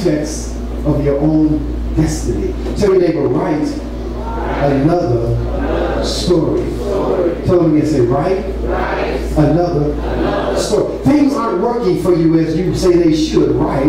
architects of your own destiny. Tell your neighbor, write another story. Tell them again, say, write another story. Things aren't working for you as you say they should. Write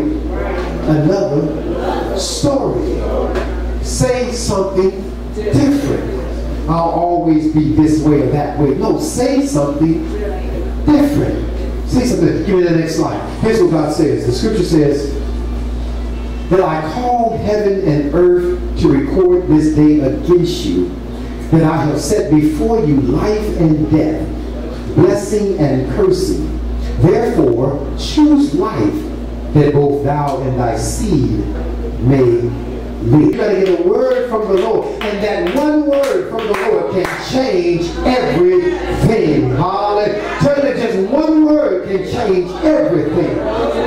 another story. Say something different. I'll always be this way or that way. No, say something different. Say something. Give me the next slide. Here's what God says. The scripture says that I call heaven and earth to record this day against you, that I have set before you life and death, blessing and cursing. Therefore, choose life, that both thou and thy seed may live. You got to get a word from the Lord, and that one word from the Lord can change everything. Hallelujah. Tell you that just one word can change everything.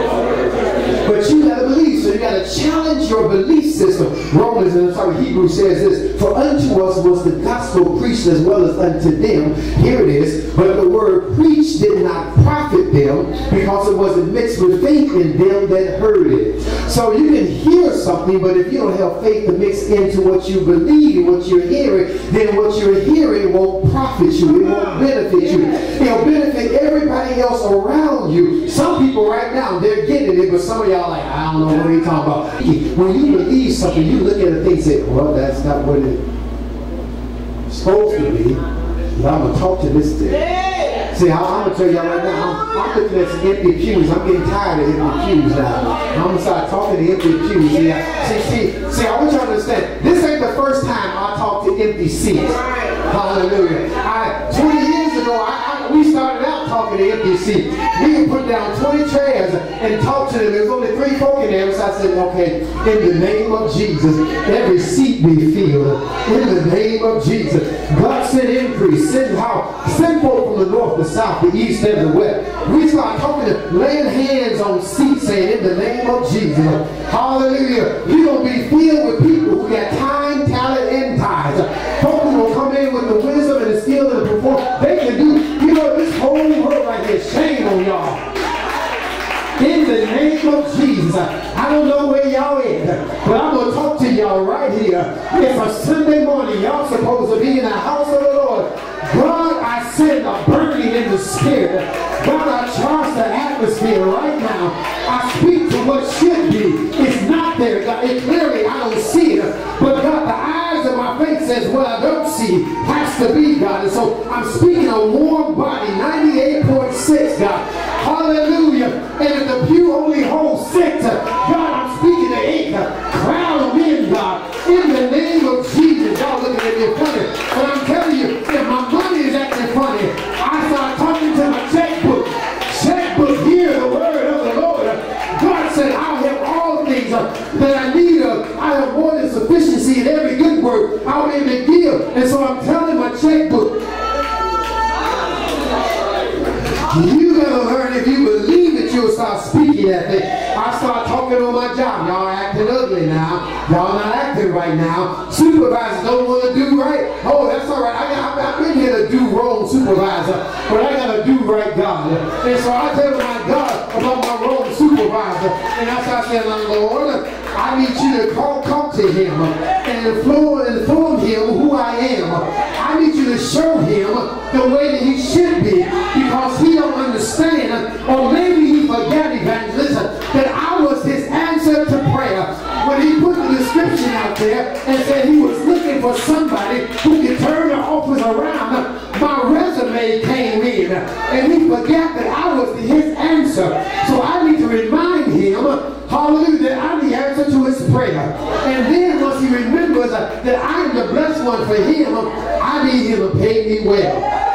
But you got to believe, so you got to challenge your belief system. Hebrews says this, for unto us was the gospel preached as well as unto them. Here it is, but the word preached did not profit them, because it wasn't mixed with faith in them that heard it. So you can hear something, but if you don't have faith to mix into what you believe and what you're hearing, then what you're hearing won't profit you. It won't benefit you. It'll benefit everybody else around you. Some people right now, they're getting it, but some of y'all like, I don't know what he's talking about. When you believe something, you look at a thing and say, well, that's not what it's supposed to be. But I'm going to talk to this thing. See, I'm going to tell y'all right now, I'm looking at some empty pews. I'm getting tired of empty pews now. I'm going to start talking to empty pews. See, I want you to understand, this ain't the first time I talk to empty seats. Hallelujah. 20 years ago, we started out talking to empty seats. We would put down 20 chairs and talk to them. There was only 3 folk in there. So I said, okay, in the name of Jesus, every seat be filled. In the name of Jesus. God send increase. Send folk from the north, the south, the east, and the west. We start talking to laying hands on seats saying, in the name of Jesus. Hallelujah. You're going to be filled with people who got time, talent, and ties. Folk who will come in with the wisdom and the skill and the performance. They can do, this whole world right here, shame on y'all. In the name of Jesus. I don't know where y'all at, but I'm going to talk to y'all right here. It's a Sunday morning. Y'all supposed to be in the house of the Lord. God, I send a burning in the spirit. God, I charge the atmosphere right now. I speak to what should be. It's not there, God. It clearly, I don't see it. But God, the eyes of my faith says what I don't see has to be, God. And so I'm speaking a warm body, 98.6, God. Hallelujah. And if the pew only holds 6, God, I'm speaking to 8. Crowd them in, God. In the name of Jesus. Y'all looking at me funny. But I'm telling you, if my money is acting funny, I start talking to my checkbook. Checkbook, hear the word of the Lord. God said, I'll have all things that I need of. I have more than sufficiency in every good work I'll be able to give. And so I'm telling my checkbook, you gotta learn, if you believe it, you'll start speaking that thing. I start talking on my job. Y'all acting ugly now. Y'all not acting right now. Supervisors don't want to do right. Oh, that's all right. I've been here to do wrong, supervisor, but I got to do right, God. And so I tell my God about my wrong supervisor. And that's how I said, Lord, I need you to come to him and inform him who I am. I need you to show him the way that he should be, because he don't understand, or maybe he forgot, evangelist, that I was his answer to prayer. When he put the description out there and said he was looking for somebody who could turn the office around, my resume came in, and he forgot that I was his answer. So I need to remind him, hallelujah, that I'm the answer to his prayer. And then once he remembers that I am the blessed one for him, I need him to pay me well.